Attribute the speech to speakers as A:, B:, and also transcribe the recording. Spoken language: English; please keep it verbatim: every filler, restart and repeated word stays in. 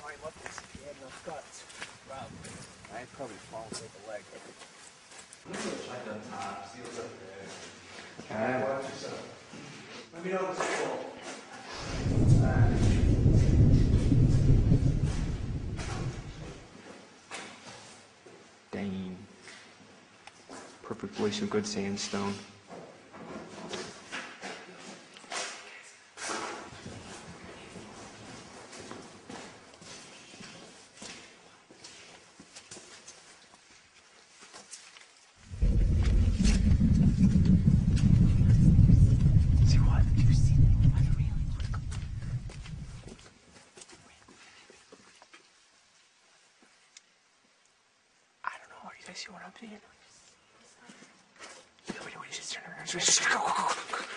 A: climb up this if he had enough guts. Probably. I'd probably fall and break a leg.
B: I'm gonna go check the top, see what's up there.
A: Alright.
B: Watch yourself. Let me know if it's full.
A: Dang. Perfect place of good sandstone. You guys see what I'm seeing? Wait, wait, wait, just turn around. Go, go, go, go.